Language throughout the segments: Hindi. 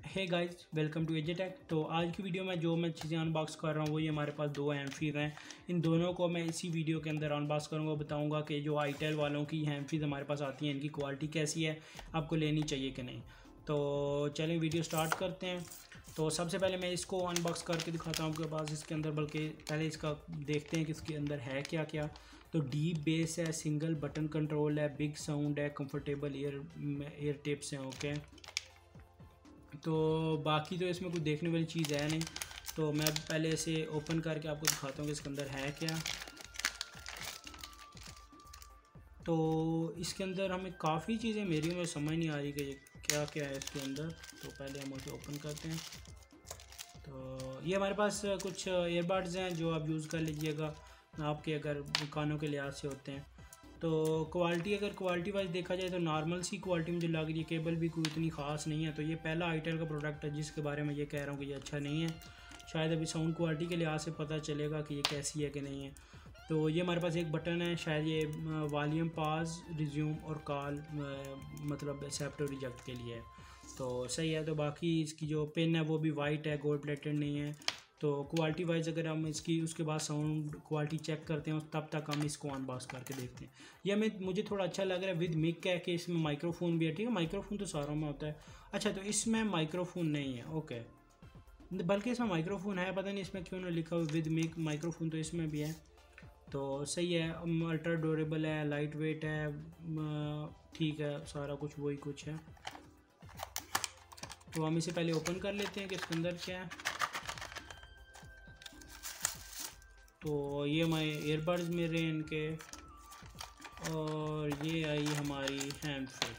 Hey guys, welcome to AJ tech. तो आज की वीडियो में जो मैं चीज़ें अनबॉक्स कर रहा हूँ वही हमारे पास दो हैंड फ्रीज हैं। इन दोनों को मैं इसी वीडियो के अंदर अनबॉक्स करूँगा, बताऊँगा कि जो आईटेल वालों की हैंड फ्रीज हमारे पास आती हैं इनकी क्वालिटी कैसी है, आपको लेनी चाहिए कि नहीं। तो चलें वीडियो स्टार्ट करते हैं। तो सबसे पहले मैं इसको अनबॉक्स करके दिखाता हूँ आपके पास इसके अंदर, बल्कि पहले इसका देखते हैं कि इसके अंदर है क्या क्या। तो डीप बेस है, सिंगल बटन कंट्रोल है, बिग साउंड है, कंफर्टेबल ईयर टिप्स हैं। ओके, तो बाकी तो इसमें कुछ देखने वाली चीज़ है नहीं। तो मैं पहले इसे ओपन करके आपको दिखाता हूँ कि इसके अंदर है क्या। तो इसके अंदर हमें काफ़ी चीज़ें मेरी में समझ नहीं आ रही कि क्या क्या है इसके अंदर। तो पहले हम उसे ओपन करते हैं। तो ये हमारे पास कुछ ईयरबड्स हैं जो आप यूज़ कर लीजिएगा, आपके अगर कानों के लिहाज से होते हैं। तो अगर क्वालिटी वाइज देखा जाए तो नॉर्मल सी क्वालिटी मुझे लग रही है, केबल भी कोई इतनी ख़ास नहीं है। तो ये पहला आईटेल का प्रोडक्ट है जिसके बारे में ये कह रहा हूँ कि ये अच्छा नहीं है। शायद अभी साउंड क्वालिटी के लिहाज से पता चलेगा कि ये कैसी है कि नहीं है। तो ये हमारे पास एक बटन है, शायद ये वॉल्यूम पॉज, रिज्यूम और कॉल मतलब एक्सेप्ट और रिजेक्ट के लिए है। तो सही है। तो बाकी इसकी जो पिन है वो भी वाइट है, गोल्ड प्लेटेड नहीं है। तो क्वालिटी वाइज अगर हम इसकी उसके बाद साउंड क्वालिटी चेक करते हैं तब तक हम इसको अनबॉक्स करके देखते हैं। यह मुझे थोड़ा अच्छा लग रहा है विद मिक है कि इसमें माइक्रोफोन भी है। ठीक है, माइक्रोफोन तो सारों में होता है। अच्छा, तो इसमें माइक्रोफोन नहीं है। ओके, बल्कि इसमें माइक्रोफोन है, पता नहीं इसमें क्यों ना लिखा हुआ विद मिक माइक्रोफोन, तो इसमें भी है। तो सही है। अल्ट्रा ड्यूरेबल है, लाइट वेट है, ठीक है, सारा कुछ वही कुछ है। तो हम इसे पहले ओपन कर लेते हैं कि इसके अंदर क्या है। तो ये हमारे ईयरबड्स मेरे इनके, और ये आई हमारी हैंड फ्री।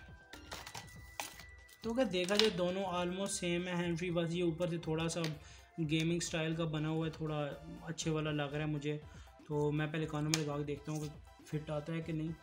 तो अगर देखा जाए दोनों ऑलमोस्ट सेम है हैंड फ्री, बस ये ऊपर से थोड़ा सा गेमिंग स्टाइल का बना हुआ है, थोड़ा अच्छे वाला लग रहा है मुझे। तो मैं पहले कानों में लगा के देखता हूँ कि फिट आता है कि नहीं।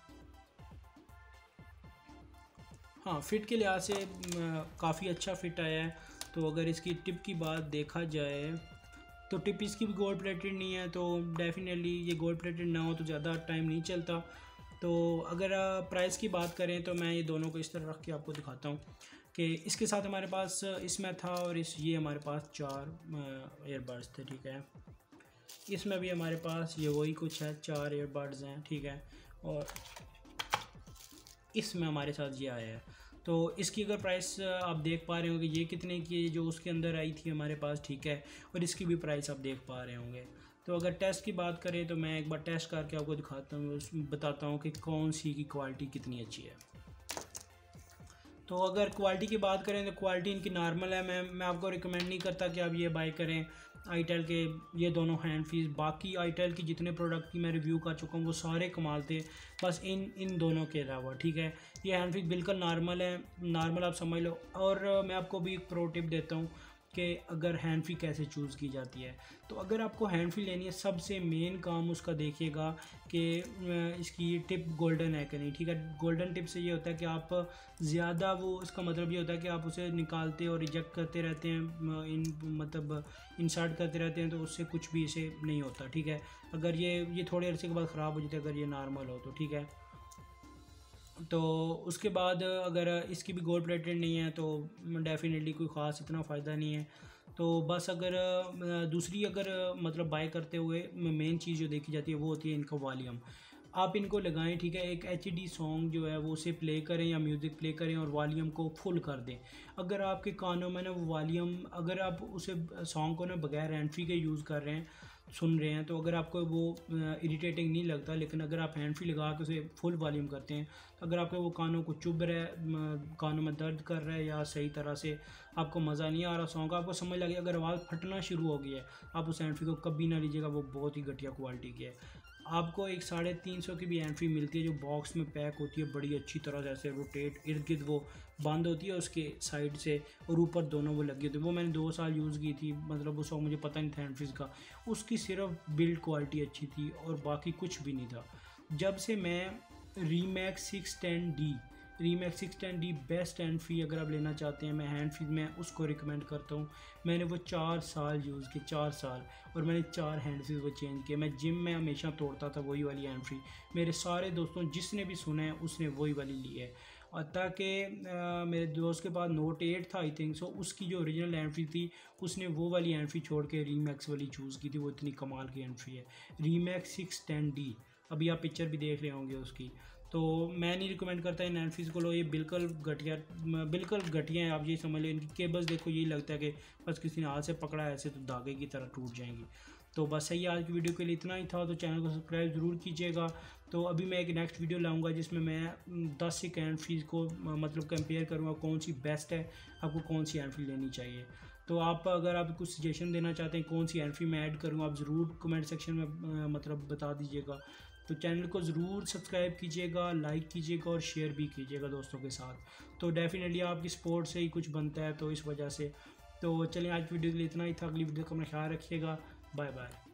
हाँ, फिट के लिहाज से काफ़ी अच्छा फिट आया है। तो अगर इसकी टिप की बात देखा जाए तो टिप इसकी भी गोल्ड प्लेटेड नहीं है। तो डेफिनेटली ये गोल्ड प्लेटेड ना हो तो ज़्यादा टाइम नहीं चलता। तो अगर प्राइस की बात करें तो मैं ये दोनों को इस तरह रख के आपको दिखाता हूँ कि इसके साथ हमारे पास इसमें था, और ये हमारे पास 4 ईयरबड्स थे। ठीक है, इसमें भी हमारे पास ये वही कुछ है, 4 ईयरबड्स हैं। ठीक है, और इसमें हमारे साथ ये आया है। तो इसकी अगर प्राइस आप देख पा रहे होंगे ये कितने की जो उसके अंदर आई थी हमारे पास। ठीक है, और इसकी भी प्राइस आप देख पा रहे होंगे। तो अगर टेस्ट की बात करें तो मैं एक बार टेस्ट करके आपको दिखाता हूँ, बताता हूँ कि कौन सी की क्वालिटी कितनी अच्छी है। तो अगर क्वालिटी की बात करें तो क्वालिटी इनकी नॉर्मल है। मैं आपको रिकमेंड नहीं करता कि आप ये बाय करें आईटेल के ये दोनों हैंड फ्रीज। बाकी आईटेल की जितने प्रोडक्ट की मैं रिव्यू कर चुका हूँ वो सारे कमाल थे, बस इन दोनों के अलावा। ठीक है, ये हैंड फ्रीज बिल्कुल नॉर्मल है, नॉर्मल आप समझ लो। और मैं आपको भी एक प्रो टिप देता हूँ कि अगर हैंड फ्री कैसे चूज़ की जाती है। तो अगर आपको हैंड फ्री लेनी है, सबसे मेन काम उसका देखिएगा कि इसकी टिप गोल्डन है कि नहीं। ठीक है, गोल्डन टिप से ये होता है कि आप ज़्यादा वो, इसका मतलब ये होता है कि आप उसे निकालते और रिजेक्ट करते रहते हैं, मतलब इंसर्ट करते रहते हैं, तो उससे कुछ भी इसे नहीं होता। ठीक है, अगर ये थोड़े अरसे के बाद ख़राब हो जाता है अगर ये नॉर्मल हो तो। ठीक है, तो उसके बाद अगर इसकी भी गोल्ड प्लेटेड नहीं है तो डेफिनेटली कोई ख़ास इतना फ़ायदा नहीं है। तो बस अगर दूसरी अगर मतलब बाय करते हुए मेन चीज़ जो देखी जाती है वो होती है इनका वॉल्यूम। आप इनको लगाएं, ठीक है, एक एचडी सॉन्ग जो है वो उसे प्ले करें या म्यूज़िक प्ले करें और वॉल्यूम को फुल कर दें। अगर आपके कानों में ना वो वॉल्यूम, अगर आप उसे सॉन्ग को ना बगैर हैंड फ्री के यूज़ कर रहे हैं, सुन रहे हैं, तो अगर आपको वो इरिटेटिंग नहीं लगता। लेकिन अगर आप हैंड फ्री लगा के उसे फुल वॉल्यूम करते हैं तो अगर आपके वो कानों को चुभ रहा है, कानों में दर्द कर रहा है, या सही तरह से आपको मज़ा नहीं आ रहा सॉन्ग का, आपको समझ लगे अगर आवाज़ फटना शुरू हो गई है, आप उस हैंड फ्री को कभी ना लीजिएगा, वो बहुत ही घटिया क्वालिटी की है। आपको एक 350 की भी हैंड फ्री मिलती है जो बॉक्स में पैक होती है, बड़ी अच्छी तरह से ऐसे रोटेट इर्द गिर्द वो बंद होती है उसके साइड से, और ऊपर दोनों वो लगी होती है। वो मैंने 2 साल यूज़ की थी, मतलब उस वक्त मुझे पता नहीं था हैंड फ्रीज का। उसकी सिर्फ बिल्ड क्वालिटी अच्छी थी और बाकी कुछ भी नहीं था। जब से मैं रीमैक्स 610D बेस्ट हैंड फ्री अगर आप लेना चाहते हैं, मैं हैंड फ्री में उसको रिकमेंड करता हूँ। मैंने वो 4 साल यूज़ किए, 4 साल, और मैंने 4 हैंड फ्री वो चेंज किए। मैं जिम में हमेशा तोड़ता था वही वाली हैंड फ्री। मेरे सारे दोस्तों जिसने भी सुना है उसने वही वाली ली है। ताकि मेरे दोस्त के पास नोट 8 था आई थिंक सो, उसकी जो ओरिजिनल एंट्री थी उसने वो वाली एंट्री छोड़ के रीमैक्स वाली चूज़ की थी। वो इतनी कमाल की एंट्री है, रीमैक्स 610D। अभी आप पिक्चर भी देख रहे होंगे उसकी। तो मैं नहीं रिकमेंड करता इन एंट्रीज़ को लो, ये बिल्कुल घटिया है। आप ये समझ लें, इनकी केबल्स देखो, यही लगता है कि बस किसी ने हाथ से पकड़ा है ऐसे तो धागे की तरह टूट जाएंगी। तो बस सही, आज की वीडियो के लिए इतना ही था। तो चैनल को सब्सक्राइब ज़रूर कीजिएगा। तो अभी मैं एक नेक्स्ट वीडियो लाऊंगा जिसमें मैं 10 एक एंट्रीज़ को मतलब कंपेयर करूँगा, कौन सी बेस्ट है, आपको कौन सी एंट्री लेनी चाहिए। तो अगर आप कुछ सजेशन देना चाहते हैं कौन सी एंट्री मैं ऐड करूँ, आप ज़रूर कमेंट सेक्शन में मतलब बता दीजिएगा। तो चैनल को ज़रूर सब्सक्राइब कीजिएगा, लाइक कीजिएगा और शेयर भी कीजिएगा दोस्तों के साथ। तो डेफिनेटली आपकी सपोर्ट से ही कुछ बनता है, तो इस वजह से। तो चलिए, आज वीडियो के लिए इतना ही था। अगली वीडियो का अपना ख्याल रखिएगा। Bye bye.